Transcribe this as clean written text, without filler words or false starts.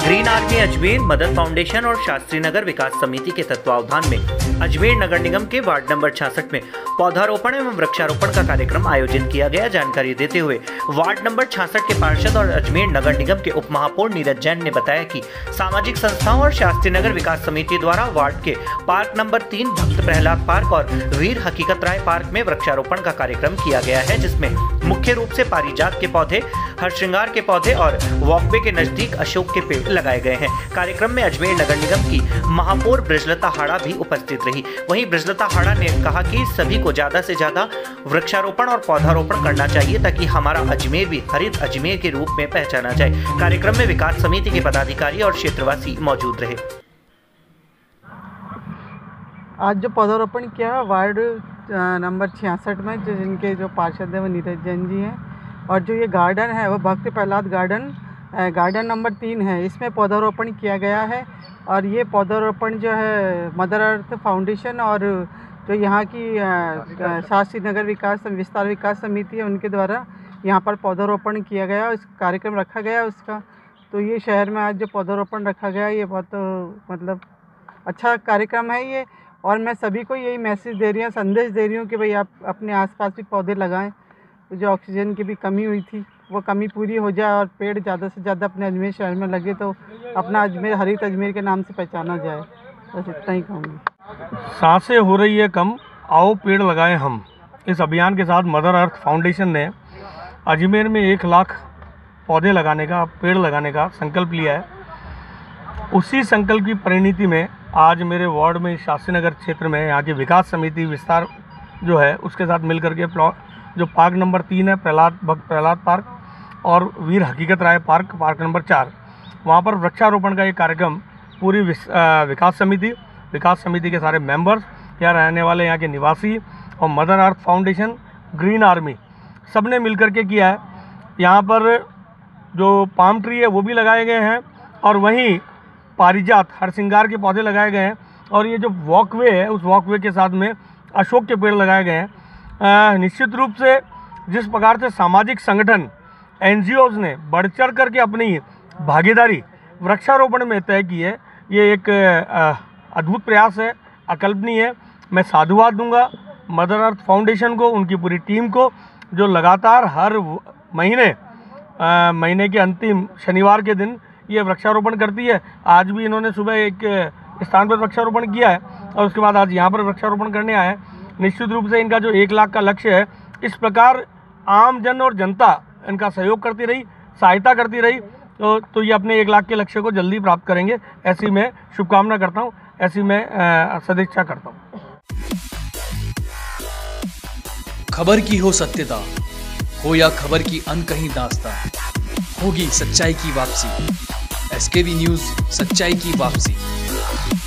Green army Ajmer, मदद foundation और शास्त्री नगर विकास समिति के तत्वावधान में अजमेर नगर निगम के वार्ड नंबर 66 में पौधारोपण एवं वृक्षारोपण का कार्यक्रम आयोजित किया गया। जानकारी देते हुए वार्ड नंबर 66 के पार्षद और अजमेर नगर निगम के उप महापौर नीरज जैन ने बताया कि सामाजिक संस्थाओं और शास्त्री नगर विकास समिति द्वारा वार्ड के पार्क नंबर 3 भक्त प्रहलाद पार्क और वीर हकीकत राय पार्क में वृक्षारोपण का कार्यक्रम किया गया है, जिसमें मुख्य रूप से पारिजात के पौधे, हरश्रृंगार के पौधे और वॉकवे के नजदीक अशोक के पेड़ लगाए गए हैं। कार्यक्रम में अजमेर नगर निगम की महापौर ब्रजलता हाड़ा भी उपस्थित रही। वहीं ब्रजलता हाड़ा ने कहा कि सभी को ज्यादा से ज्यादा वृक्षारोपण और पौधारोपण करना चाहिए ताकि हमारा अजमेर भी हरित अजमेर के रूप में पहचाना जाए। कार्यक्रम में विकास समिति के पदाधिकारी और क्षेत्रवासी मौजूद रहे। आज जो पौधारोपण किया वार्ड नंबर 66 में, जिनके जो पार्षद है वो नीरज जैन जी हैं, और जो ये गार्डन है वो भक्त प्रहलाद गार्डन नंबर 3 है, इसमें पौधारोपण किया गया है। और ये पौधारोपण जो है मदर अर्थ फाउंडेशन और जो यहाँ की शास्त्री नगर विस्तार विकास समिति है उनके द्वारा यहाँ पर पौधारोपण किया गया, इस कार्यक्रम रखा गया उसका। तो ये शहर में आज जो पौधारोपण रखा गया ये बहुत अच्छा कार्यक्रम है ये। और मैं सभी को यही मैसेज दे रही हूँ, संदेश दे रही हूँ कि भाई आप अपने आसपास भी पौधे लगाएं। तो जो ऑक्सीजन की भी कमी हुई थी वो कमी पूरी हो जाए और पेड़ ज़्यादा से ज़्यादा अपने अजमेर शहर में लगे तो अपना अजमेर हरित अजमेर के नाम से पहचाना जाए। बस इतना ही कहूँगी। सांसें हो रही है कम, आओ पेड़ लगाएं हम। इस अभियान के साथ मदर अर्थ फाउंडेशन ने अजमेर में 1 लाख पौधे लगाने का, पेड़ लगाने का संकल्प लिया है। उसी संकल्प की परिणति में आज मेरे वार्ड में शास्त्री नगर क्षेत्र में यहाँ की विकास समिति विस्तार जो है उसके साथ मिलकर के जो पार्क नंबर 3 है भक्त प्रहलाद पार्क और वीर हकीकत राय पार्क नंबर 4, वहाँ पर वृक्षारोपण का एक कार्यक्रम पूरी विकास समिति के सारे मेंबर्स, यहाँ रहने वाले यहाँ के निवासी और Mother Earth Foundation, Green Army सब ने मिलकर के किया है। यहाँ पर जो पाम ट्री है वो भी लगाए गए हैं और वहीं पारिजात हरश्रृंगार के पौधे लगाए गए हैं और ये जो वॉकवे है उस वॉकवे के साथ में अशोक के पेड़ लगाए गए हैं। निश्चित रूप से जिस प्रकार से सामाजिक संगठन NGOs ने बढ़ चढ़ करके अपनी भागीदारी वृक्षारोपण में तय की है, ये एक अद्भुत प्रयास है, अकल्पनीय है। मैं साधुवाद दूंगा मदर अर्थ फाउंडेशन को, उनकी पूरी टीम को, जो लगातार हर महीने के अंतिम शनिवार के दिन ये वृक्षारोपण करती है। आज भी इन्होंने सुबह एक स्थान पर वृक्षारोपण किया है और उसके बाद आज यहाँ पर वृक्षारोपण करने आए हैं। निश्चित रूप से इनका जो 1 लाख का लक्ष्य है, इस प्रकार आम जन और जनता इनका सहयोग करती रही, सहायता करती रही तो ये अपने 1 लाख के लक्ष्य को जल्दी प्राप्त करेंगे, ऐसी मैं शुभकामना करता हूँ, ऐसी मैं सदिच्छा करता हूँ। खबर की हो सत्यता हो या खबर की अनकही दास्तां, होगी सच्चाई की वापसी। SKV न्यूज़, सच्चाई की वापसी।